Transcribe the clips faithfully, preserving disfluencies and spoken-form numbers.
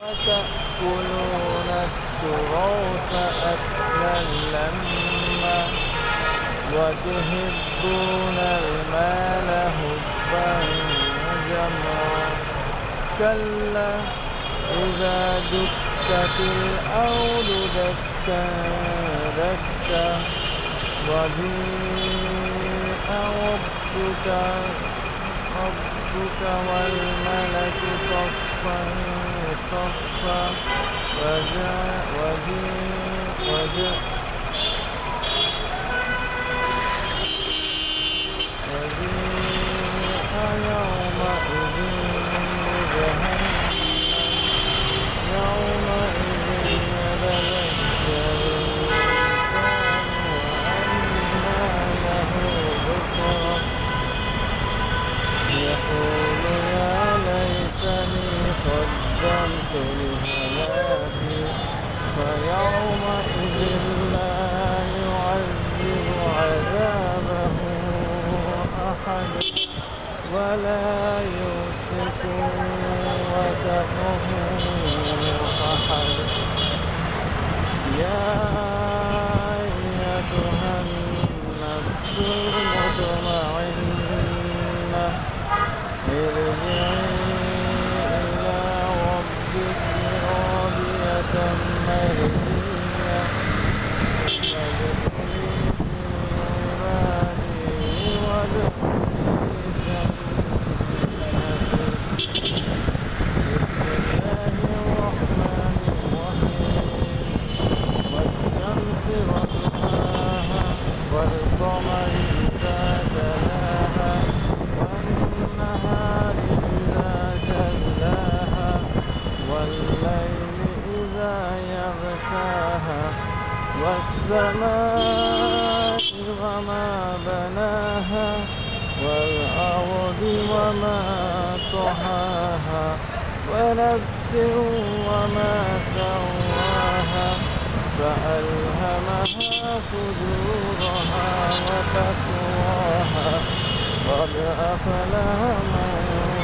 وتأكلون التراث أكلا لما وتحبون المال حبا جما كلا إذا دكت الأرض دكا دكا وجيء ربك ربك والملك صفا صفا وجاء وجيء وجاء وجيء يومئذ بجهنم يومئذ يتذكر الإنسان وأنى له ذكرى يقول يا ليتني قدمت لحياتي فيومئذ لا يعذب عذابه أحد ولا يوثق وثقه أحد يا أيتها النفس المطمئنة ارجعي إلى ربك راضية مرضية فادخلي في عبادي وادخلي جنتي بسم الله الرحمن الرحيم والشمس وضحاها والقمر إذا تلاها والنهار إذا جلاها والليل إذا يغشاها والسماء وما بناها والأرض وما طحاها ونفس وما سواها فألهمها فجورها وتقواها قد أفلح من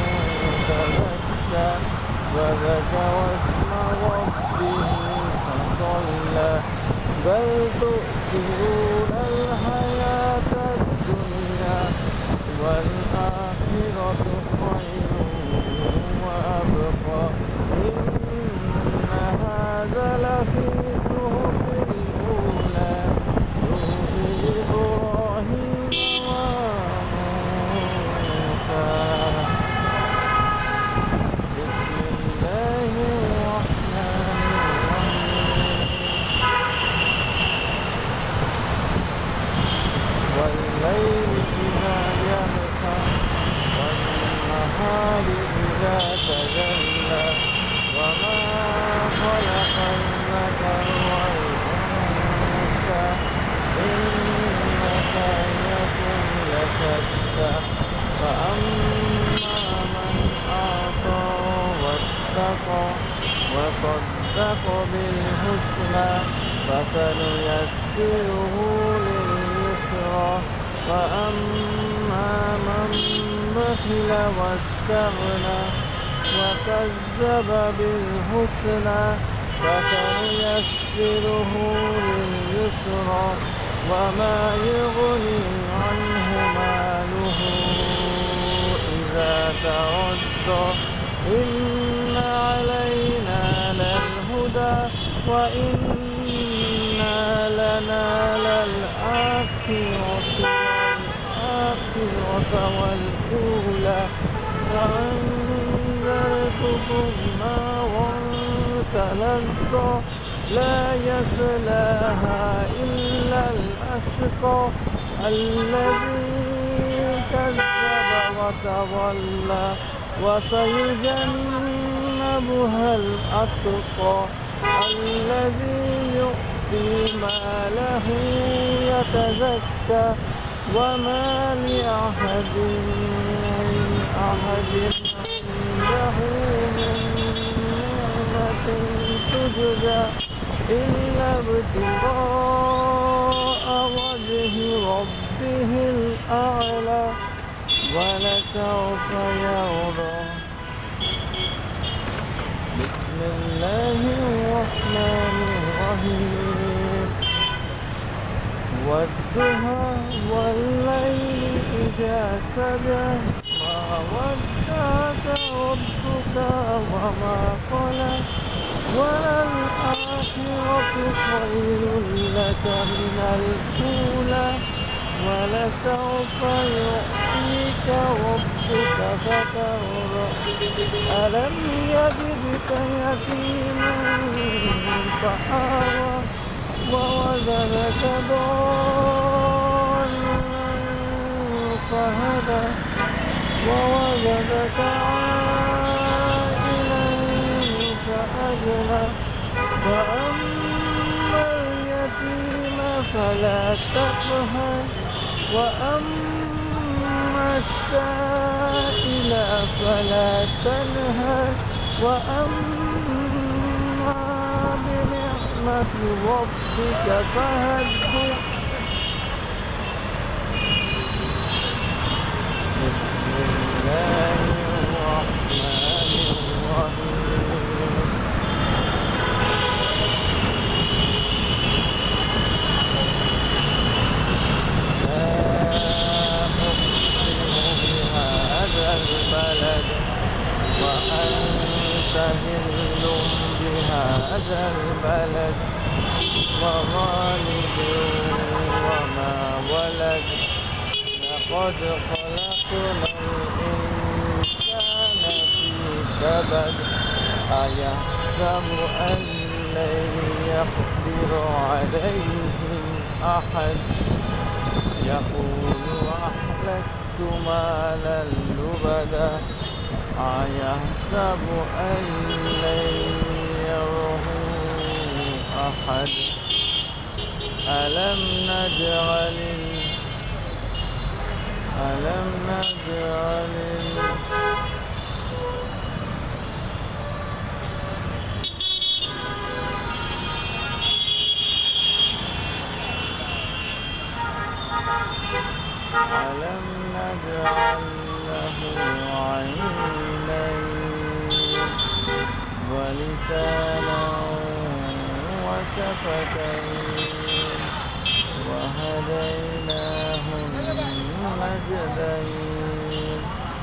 تزكى وذكر اسم ربه فصلى بل تؤثرون الحياة الدنيا والآخرة خير وأبقى إن هذا لفي صحف الأولى صحف إبراهيم وموسى بسم الله الرحمن الرحيم والليل إذا يغشى والنهار إذا تجلى وما خلق الذكر والأنثى إن سعيكم لشتى فأما من أعطى واتقى وصدق بالحسنى فسنيسره لليسرى وأما من بخل واستغنى وكذب بالحسنى فسنيسره لليسرى وما يغني عنه ماله إذا تردى إن علينا للهدى وإن لنا للآخرة والآخرة والأولى وأنذرتكم نارا تلظى لا يصلاها إلا الأشقى الذي كذب وتولى وسيجنبها الأتقى الذي يؤتي ماله يتزكى وما لأحد من أحد عنده من نعمة تجزى إلا ابتغاء وجه ربه الأعلى ولسوف يرضى. بسم الله الرحمن الرحيم والضحى والليل إذا سجى ما ودعك ربك وما قلى وللآخرة خير لك من الأولى ولسوف يعطيك ربك فترضى ألم يجدك يتيما فآوى ووجدك ضالا فهدى ووجدك عائلا فأغنى فأما اليتيم فلا تقهر وأما السائل فلا تنهر وأما بنعمة ربك فحدث بسم الله الرحمن الرحيم لا أقسم بهذا البلد وأنت حل بهذا البلد ووالد وما ولد لقد خلقنا الإنسان في كبد أيحسب أن لن يقدر عليه أحد يقول أهلكت مالا لبدا أيحسب أن لن يره أحد ألم نجعل ألم نجعل ألم نجعل له عينين ولسانا وشفتين وهديناه النجدين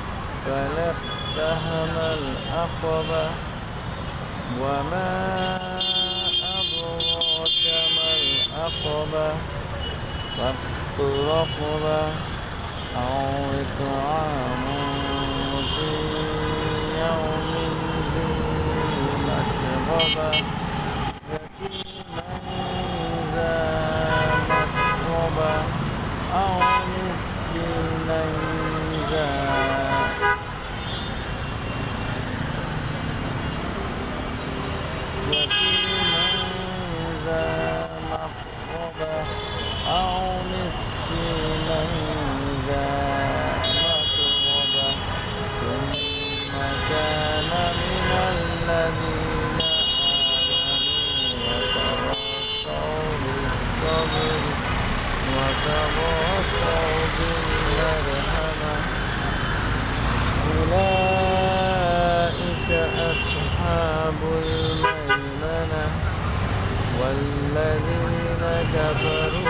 فلاقتحم العقبة وما أدراك ما العقبة فك رقبة أو إطعام في يوم ذي مسغبة يتيما ذا مسغبة أو مسكينا ذا يتيما ذا مسغبة أو مسكينا ذا متربة ثم كان من الذين آمنوا وتواصوا بالصبر وتواصوا بالمرحمة أولئك أصحاب الميمنة والذين كفروا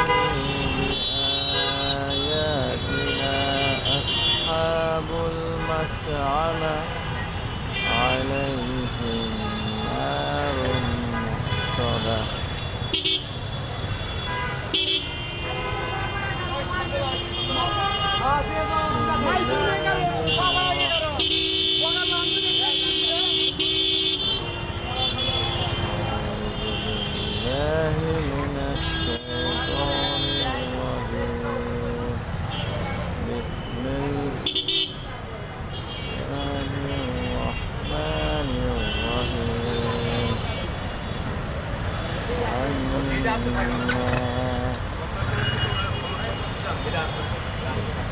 بآياتنا أصحاب المشأمة عليهم نار مؤصدة من الشيطان الرجيم بسم الله الرحمن الرحيم عما